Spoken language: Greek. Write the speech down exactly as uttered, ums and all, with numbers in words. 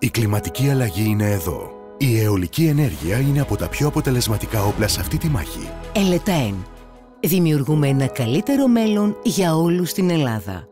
Η κλιματική αλλαγή είναι εδώ. Η αιωλική ενέργεια είναι από τα πιο αποτελεσματικά όπλα σε αυτή τη μάχη. Ελετάεν. Δημιουργούμε ένα καλύτερο μέλλον για όλους στην Ελλάδα.